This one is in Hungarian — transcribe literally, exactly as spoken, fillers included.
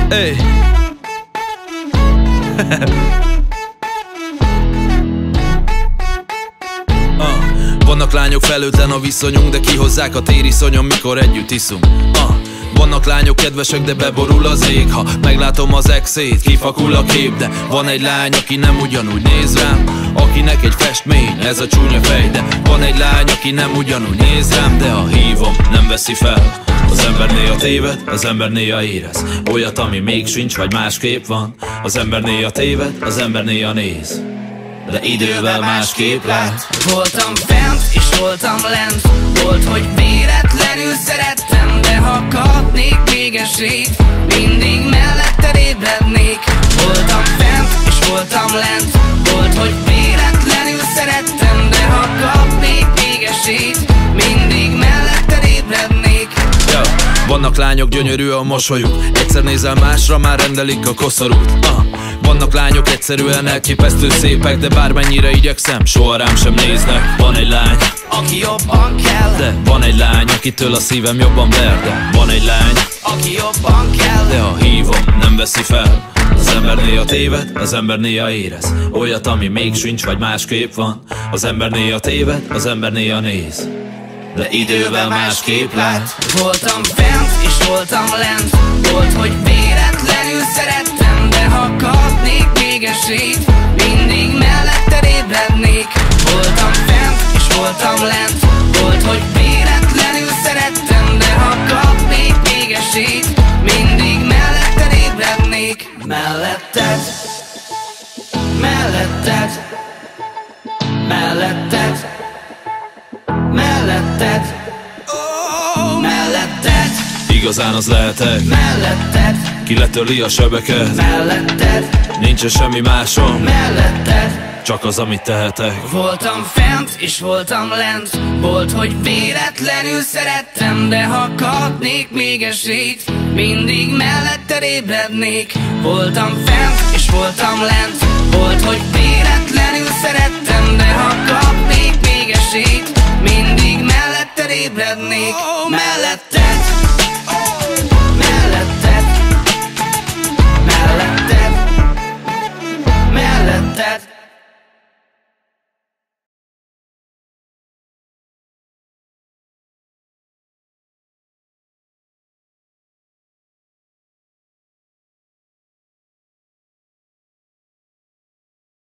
Hey. uh. Vannak lányok, felőtlen a viszonyunk, de kihozzák a tériszonyon, mikor együtt iszunk. uh. Vannak lányok kedvesek, de beborul az ég, ha meglátom az exét, kifakul a kép. De van egy lány, aki nem ugyanúgy néz rám, akinek egy festmény, ez a csúnya fej. De van egy lány, aki nem ugyanúgy néz rám, de ha hívom, nem veszi fel. Az ember néha téved, az ember néha érez olyat, ami még sincs, vagy másképp van. Az ember néha téved, az ember néha néz, de idővel másképp lát. Voltam fent, és voltam lent. Volt, hogy véletlenül szerettem, de ha kapnék még esélyt, mindig melletted ébrednék. Voltam fent, és voltam lent. Volt, hogy véletlenül szerettem, de ha kapnék még esélyt, mindig melletted ébrednék. Yo, vannak lányok, gyönyörű a mosolyuk, egyszer nézel másra, már rendelik a koszorút. uh. Vannak lányok, egyszerűen elképesztő szépek, de bármennyire igyekszem, soha rám sem néznek. Van egy lány, aki jobban kell, de van egy lány, akitől a szívem jobban ver. De van egy lány, aki jobban kell, de ha hívom, nem veszi fel. Az ember néha téved, az ember néha érez olyat, ami még sincs, vagy másképp van. Az ember néha téved, az ember néha néz, de idővel másképp lát. Voltam fent, és voltam lent. Volt, hogy véletlenül szerettem, de ha kapnék még esélyt, mindig melletted ébrednék. Voltam fent, és voltam lent. Volt, hogy véletlenül szerettem, de ha kapnék még esélyt, mindig melletted ébrednék. Melletted, melletted, melletted, melletted, oh, melletted. Igazán az lehetek, melletted. ki letörli a sebeket, melletted. Nincsen semmi másom, melletted. csak az, amit tehetek. Voltam fent, és voltam lent. Volt, hogy véletlenül szerettem, de ha kapnék még esélyt, mindig melletted ébrednék. Voltam fent, és voltam lent. Volt, hogy véletlenül szerettem, de ha